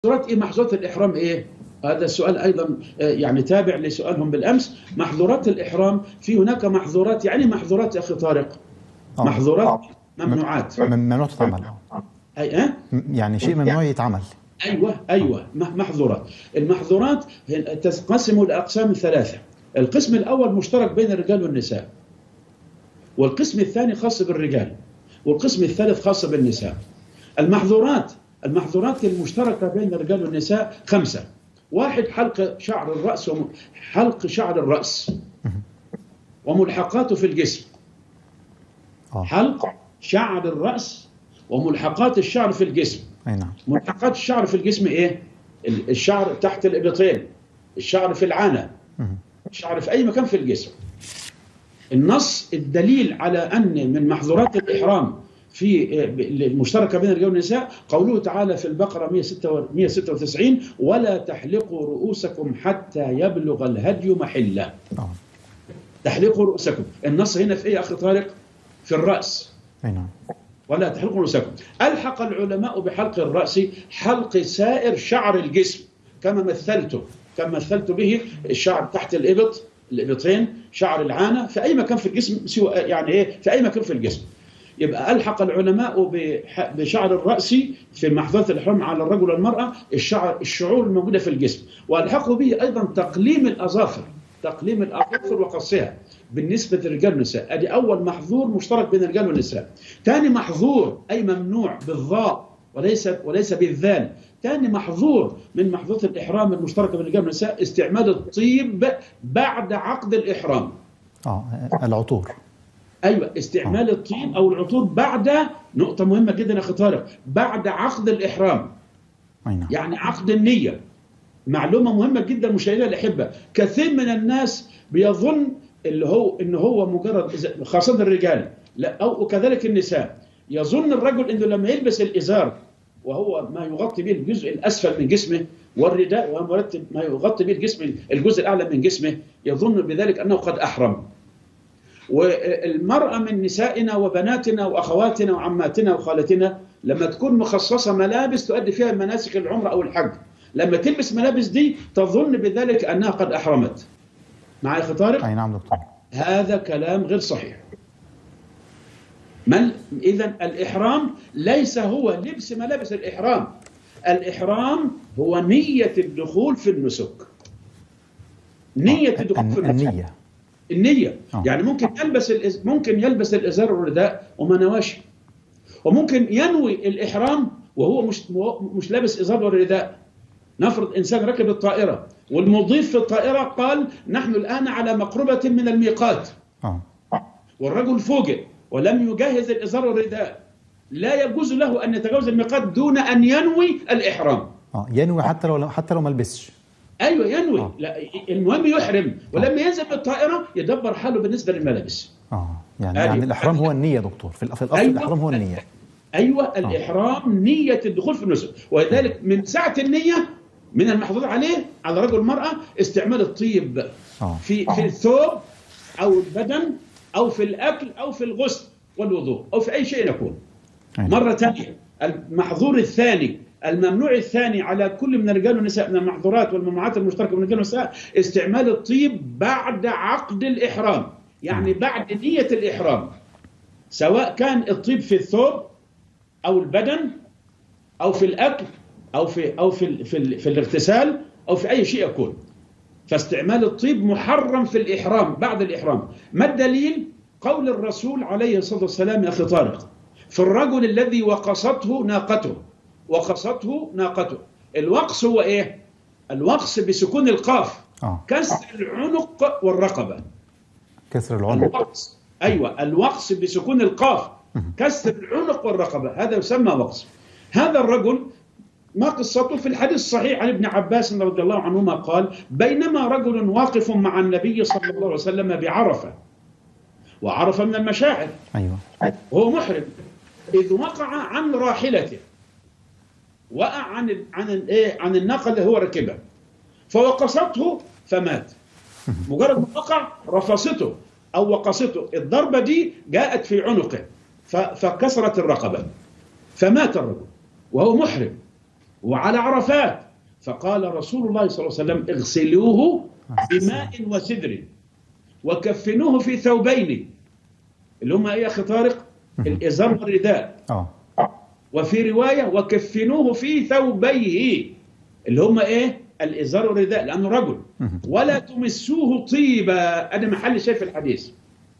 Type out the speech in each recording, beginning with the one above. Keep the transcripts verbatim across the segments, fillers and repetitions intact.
محظورات ايه؟ محظورات الاحرام ايه؟ هذا السؤال ايضا يعني تابع لسؤالهم بالامس. محظورات الاحرام، في هناك محظورات، يعني محظورات يا اخي طارق، محظورات ممنوعات، ممنوع تتعمل، اي اه يعني شيء ممنوع يتعمل. ايوه ايوه محظورات. المحظورات تنقسم لاقسام ثلاثه. القسم الاول مشترك بين الرجال والنساء، والقسم الثاني خاص بالرجال، والقسم الثالث خاص بالنساء. المحظورات المحظورات المشتركه بين الرجال والنساء خمسه. واحد، حلق شعر الراس حلق شعر الراس وملحقاته في الجسم. حلق شعر الراس وملحقات الشعر في الجسم. اي نعم. ملحقات الشعر في الجسم ايه؟ الشعر تحت الابطين، الشعر في العانه، الشعر في اي مكان في الجسم. النص الدليل على ان من محظورات الاحرام في المشتركه بين الرجال والنساء قوله تعالى في البقره مئة وستة وتسعين: ولا تحلقوا رؤوسكم حتى يبلغ الهدي محله. تحلقوا رؤوسكم، النص هنا في ايه يا اخي طارق؟ في الراس. اي نعم. ولا تحلقوا رؤوسكم. الحق العلماء بحلق الراس حلق سائر شعر الجسم، كما مثلته كما مثلت به الشعر تحت الابط، الابطين، شعر العانه، في اي مكان في الجسم، سوى يعني ايه، في اي مكان في الجسم. يبقى الحق العلماء بشعر الراس في محظورات الاحرام على الرجل والمراه الشعر الشعور الموجوده في الجسم، والحقوا به ايضا تقليم الاظافر، تقليم الاظافر وقصها بالنسبه للرجال والنساء. ادي اول محظور مشترك بين الرجال والنساء. ثاني محظور اي ممنوع بالضاء وليس وليس بالذال. ثاني محظور من محظورات الاحرام المشتركه بين الرجال والنساء استعمال الطيب بعد عقد الاحرام. اه العطور. ايوه، استعمال الطيب او العطور بعد، نقطه مهمه جدا يا اخي طارق، بعد عقد الاحرام. أينا. يعني عقد النيه. معلومه مهمه جدا مشاهدينا الاحبه، كثير من الناس بيظن اللي هو ان هو مجرد، خاصه الرجال لا او وكذلك النساء، يظن الرجل انه لما يلبس الازار وهو ما يغطي به الجزء الاسفل من جسمه، والرداء وهو مرتب ما يغطي به الجسم الجزء الاعلى من جسمه، يظن بذلك انه قد احرم. والمراه من نسائنا وبناتنا واخواتنا وعماتنا وخالتنا لما تكون مخصصه ملابس تؤدي فيها مناسك العمره او الحج، لما تلبس ملابس دي تظن بذلك انها قد احرمت. معي اخي طارق؟ اي نعم دكتور. هذا كلام غير صحيح. من اذا الاحرام ليس هو لبس ملابس الاحرام، الاحرام هو نيه الدخول في النسك. نيه الدخول في النسك. النيه. النيه أوه. يعني ممكن يلبس الإز... ممكن يلبس الازار والرداء وما نواش، وممكن ينوي الاحرام وهو مش مش لابس ازار والرداء. نفرض انسان ركب الطائره والمضيف في الطائره قال نحن الان على مقربه من الميقات، اه والرجل فوجئ ولم يجهز الازار والرداء، لا يجوز له ان يتجاوز الميقات دون ان ينوي الاحرام. اه ينوي حتى لو حتى لو ما لبسش. ايوه ينوي. آه. لا المهم يحرم، ولما ينزل بالطائره يدبر حاله بالنسبه للملابس. اه يعني أيوة. يعني الاحرام هو النيه دكتور، في الاصل أيوة. الاحرام هو النيه. ايوه آه. الاحرام نيه الدخول في النسك، ولذلك من ساعه النيه من المحظوظ عليه على رجل المراه استعمال الطيب آه. في في الثوب او البدن او في الاكل او في الغسل والوضوء او في اي شيء يكون. أيوة. مره ثانيه المحظور الثاني الممنوع الثاني على كل من الرجال والنساء من المحظورات والممنوعات المشتركه بين الرجال والنساء استعمال الطيب بعد عقد الاحرام، يعني بعد نيه الاحرام، سواء كان الطيب في الثوب او البدن او في الاكل او في او في في, في الاغتسال او في اي شيء يكون. فاستعمال الطيب محرم في الاحرام بعد الاحرام. ما الدليل؟ قول الرسول عليه الصلاه والسلام يا اخي طارق في الرجل الذي وقصته ناقته، وقصته ناقته. الوقص هو ايه؟ الوقص بسكون القاف. آه. كسر العنق والرقبه. كسر العنق. الوقص. ايوه الوقص بسكون القاف، كسر العنق والرقبه، هذا يسمى وقص. هذا الرجل ما قصته؟ في الحديث الصحيح عن ابن عباس رضي الله عنهما قال بينما رجل واقف مع النبي صلى الله عليه وسلم بعرفه، وعرفه من المشاعر، ايوه وهو محرم، اذ وقع عن راحلته، وقع عن عن الايه عن الناقه اللي هو ركبها، فوقصته فمات. مجرد ما وقع رفصته او وقصته، الضربه دي جاءت في عنقه فكسرت الرقبه، فمات الرجل وهو محرم. وعلى عرفات. فقال رسول الله صلى الله عليه وسلم اغسلوه بماء وسدر وكفنوه في ثوبين، اللي هم ايه يا اخي طارق؟ الازار والرداء. وفي روايه وكفنوه في ثوبيه، اللي هم ايه؟ الازار والرداء، لانه رجل. ولا تمسوه طيبا، انا محل شيء في الحديث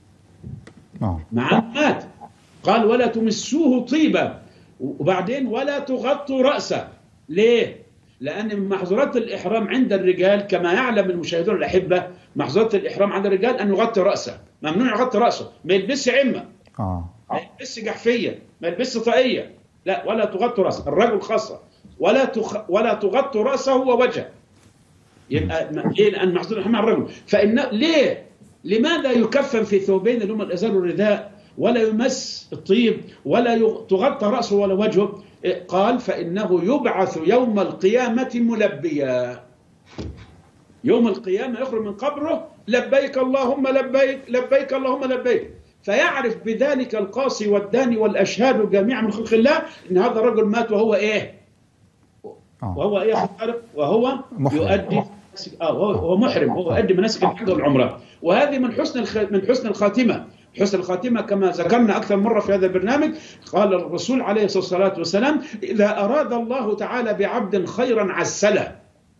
مع مات قال ولا تمسوه طيبا، وبعدين ولا تغطوا راسه. ليه؟ لأن من محظورات الإحرام عند الرجال كما يعلم المشاهدون الأحبة، محظورات الإحرام عند الرجال أن يغطي رأسه، ممنوع يغطي رأسه، ما يلبسش عمة، آه. ما يلبسش جحفية، ما يلبسش طاقية، لا، ولا تغطي رأسه، الرجل خاصة، ولا تخ... ولا تغطي رأسه ووجهه. يبقى ليه؟ لأن محظور الإحرام على الرجل. فإن ليه؟ لماذا يكفن في ثوبين اللي هم الإزار والرداء، ولا يمس الطيب، ولا يغ... تغطى رأسه ولا وجهه؟ قال فإنه يبعث يوم القيامة ملبيا، يوم القيامة يخرج من قبره لبيك اللهم لبيك لبيك اللهم لبيك، فيعرف بذلك القاصي والداني والأشهاد جميعا من خلق الله إن هذا الرجل مات وهو إيه؟ وهو إيه؟ وهو محرم. يؤدي آه وهو محرم، وهو يؤدي مناسك الحج والعمرة. وهذه من حسن الخ... من حسن الخاتمة. حسن الخاتمة كما ذكرنا أكثر مرة في هذا البرنامج، قال الرسول عليه الصلاة والسلام إذا أراد الله تعالى بعبد خيرا عسله.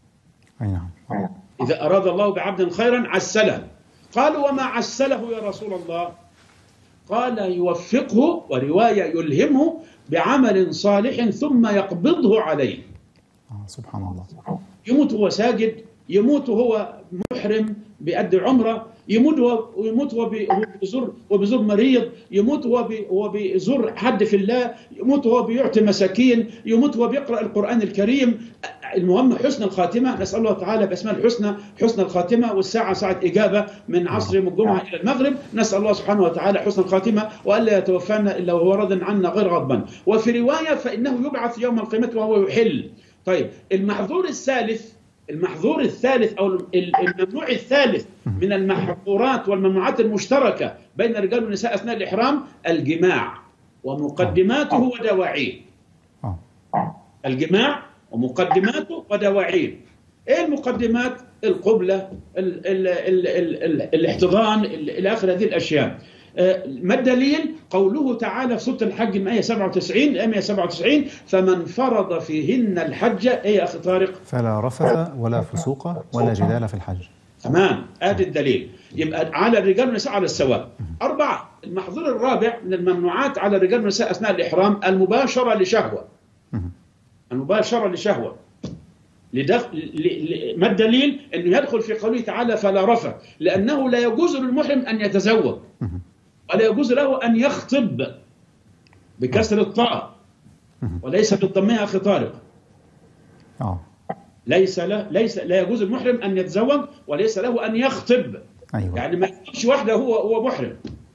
إذا أراد الله بعبد خيرا عسله. قالوا وما عسله يا رسول الله؟ قال يوفقه، ورواية يلهمه بعمل صالح ثم يقبضه عليه. سبحان الله. يموت هو ساجد، يموت هو محرم بيأدي عمره، يموت هو يموت هو بيزور وبيزور مريض، يموت هو هو بيزور حد في الله، يموت هو بيعطي مساكين، يموت هو بيقرأ القرآن الكريم. المهم حسن الخاتمة، نسأل الله تعالى بأسماء الحسنى حسن الخاتمة، والساعة ساعة إجابة من عصر يوم الجمعة إلى المغرب. نسأل الله سبحانه وتعالى حسن الخاتمة وألا يتوفانا إلا وهو راض عنا غير غضبان. وفي رواية فإنه يبعث يوم القيامة وهو يحل. طيب المحظور الثالث، المحظور الثالث أو الممنوع الثالث من المحظورات والممنوعات المشتركة بين الرجال والنساء أثناء الإحرام الجماع ومقدماته ودواعيه. الجماع ومقدماته ودواعيه. إيه المقدمات؟ القبلة، ال ال ال ال ال الاحتضان، إلى آخر هذه الأشياء. ما الدليل؟ قوله تعالى في سورة الحج الآية سبعة وتسعين الآية سبعة وتسعين فمن فرض فيهن الحج. إيه يا أخي طارق؟ فلا رفث ولا فسوق ولا جدال في الحج. تمام، آدي الدليل. يبقى على الرجال والنساء على السواء. أربعة، المحظور الرابع من الممنوعات على الرجال والنساء أثناء الإحرام المباشرة لشهوة. المباشرة لشهوة. لدخل ل... ما الدليل؟ أنه يدخل في قوله تعالى فلا رفث، لأنه لا يجوز للمحرم أن يتزوج ولا يجوز له أن يخطب بكسر الطاء وليس بالضمة يا أخي طارق. آه. ليس له ليس لا يجوز المحرم أن يتزوج وليس له أن يخطب. أيوة. يعني ما يخطبش واحدة هو هو محرم.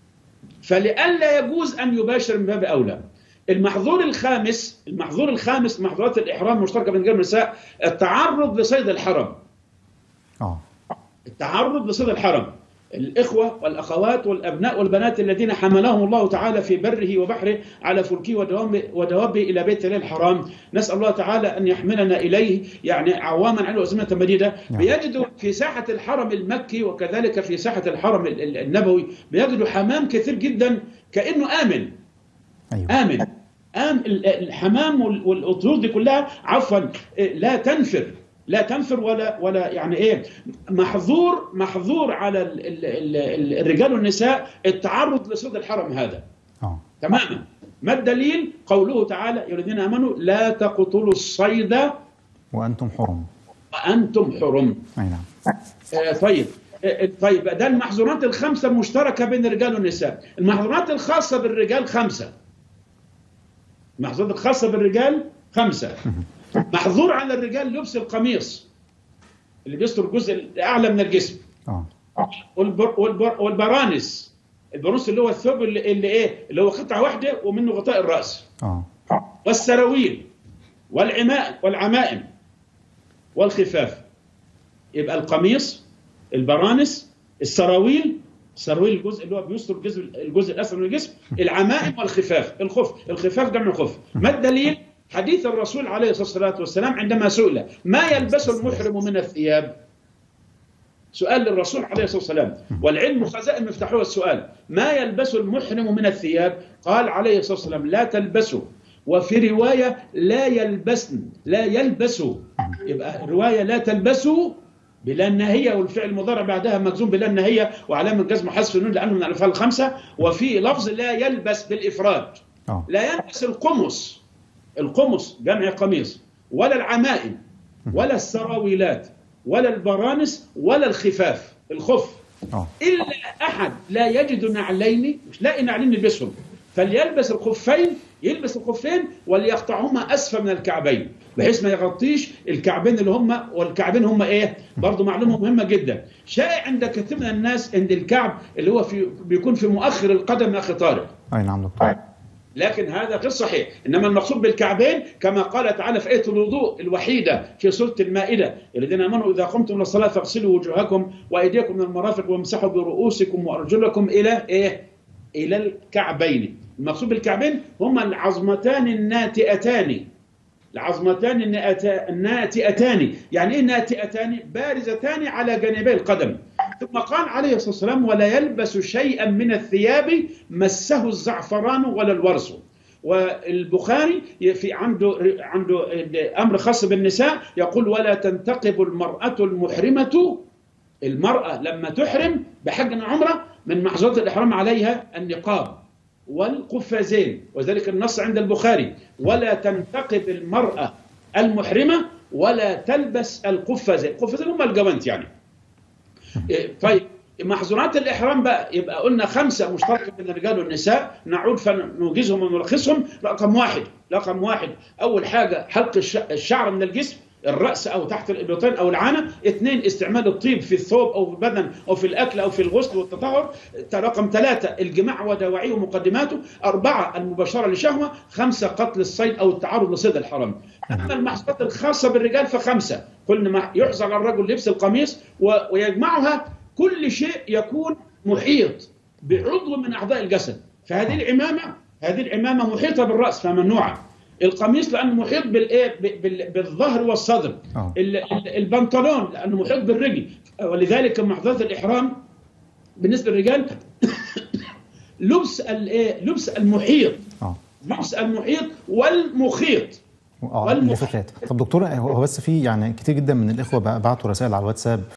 فلئلا يجوز أن يباشر من باب أولى. المحظور الخامس، المحظور الخامس محظورات الإحرام المشتركة بين الرجال والنساء التعرض لصيد الحرم. آه. التعرض لصيد الحرم. الإخوة والأخوات والأبناء والبنات الذين حملهم الله تعالى في بره وبحره على فلكه ودوابه إلى بيت الله الحرام، نسأل الله تعالى أن يحملنا إليه يعني عواما عنه أزمنة مديدة. بيجدوا في ساحة الحرم المكي وكذلك في ساحة الحرم النبوي بيجدوا حمام كثير جدا كأنه آمن. أيوة. آمن آمن الحمام والأطيور دي كلها عفوا لا تنفر لا تنفر ولا ولا يعني ايه محظور محظور على ال ال ال الرجال والنساء التعرض لصيد الحرم هذا. اه تماما. ما الدليل؟ قوله تعالى يا الذين امنوا لا تقتلوا الصيد وانتم حرم. وانتم حرم. اي نعم. آه طيب آه طيب ده المحظورات الخمسه المشتركه بين الرجال والنساء. المحظورات الخاصه بالرجال خمسه. المحظورات الخاصه بالرجال خمسه. محظور على الرجال لبس القميص اللي بيستر الجزء الاعلى من الجسم. اه والبر والبر والبرانس. البرانس اللي هو الثوب اللي, اللي ايه اللي هو قطعه واحده ومنه غطاء الراس. اه والسراويل والعماء والعمائم والخفاف. يبقى القميص، البرانس، السراويل، السراويل الجزء اللي هو بيستر الجزء الجزء الاسفل من الجسم، العمائم والخفاف. الخف الخفاف جمع خف. ما الدليل؟ حديث الرسول عليه الصلاة والسلام عندما سئل ما يلبس المحرم من الثياب، سؤال للرسول عليه الصلاة والسلام، والعلم خزائن مفتاحه السؤال، ما يلبس المحرم من الثياب؟ قال عليه الصلاة والسلام لا تلبسوا، وفي رواية لا يلبسن، لا يلبسوا، يبقى الرواية لا تلبسوا بلا النهية، والفعل المضارع بعدها مجزوم بلا النهية وعلامة جزم حذف النون لأنه من الأفعال الخمسة. وفي لفظ لا يلبس بالإفراد، لا يلبس القمص، القمص جمع قميص، ولا العمائم، ولا السراويلات، ولا البرانس، ولا الخفاف الخف، إلا أحد لا يجد نعلين، مش لاقي نعلين يلبسهم، فليلبس الخفين، يلبس الخفين وليقطعهما أسفل من الكعبين بحيث ما يغطيش الكعبين اللي هم، والكعبين هم إيه؟ برضو معلومة مهمة جدا. شائع عند كثير من الناس عند الكعب اللي هو في بيكون في مؤخر القدم يا أخي طارق. أي نعم دكتور. لكن هذا غير صحيح، إنما المقصود بالكعبين كما قال تعالى في آية الوضوء الوحيدة في سورة المائدة: الذين آمنوا إذا قمتم للصلاة فاغسلوا وجوهكم وأيديكم من المرافق وامسحوا برؤوسكم وأرجلكم إلى إيه؟ إلى الكعبين. المقصود بالكعبين هما العظمتان الناتئتان، العظمتان الناتئتان، يعني إيه ناتئتان؟ بارزتان على جانبي القدم. ثم قال عليه الصلاة والسلام ولا يلبس شيئا من الثياب مسه الزعفران ولا الورس. والبخاري في عنده عنده أمر خاص بالنساء يقول ولا تنتقب المرأة المحرمة، المرأة لما تحرم بحج عمرة من محظورات الإحرام عليها النقاب والقفازين، وذلك النص عند البخاري ولا تنتقب المرأة المحرمة ولا تلبس القفازين، القفازين هم الجوانت يعني. طيب محظورات الإحرام بقى يبقى قلنا خمسة مشتركة بين الرجال والنساء، نعود فنوجزهم ونلخصهم. رقم واحد رقم واحد أول حاجة حلق الشعر من الجسم، الرأس أو تحت الإبطين أو العانة. اثنين استعمال الطيب في الثوب أو في البدن أو في الأكل أو في الغسل والتطهر. رقم ثلاثة الجماع ودواعيه ومقدماته. أربعة المباشرة لشهوة. خمسة قتل الصيد أو التعرض لصيد الحرام. أما المحظورات الخاصة بالرجال فخمسة، كل ما يحظر على الرجل لبس القميص ويجمعها كل شيء يكون محيط بعضو من أعضاء الجسد. فهذه العمامة هذه العمامة محيطة بالرأس فممنوعة. القميص لأنه محيط بالإيه بالظهر والصدر. أوه. البنطلون لأنه محيط بالرجل، ولذلك محظورات الإحرام بالنسبة للرجال لبس الايه لبس المحيط. أوه. لبس المحيط والمخيط. اه طب دكتور هو بس في يعني كتير جدا من الإخوة بعتوا رسائل على الواتساب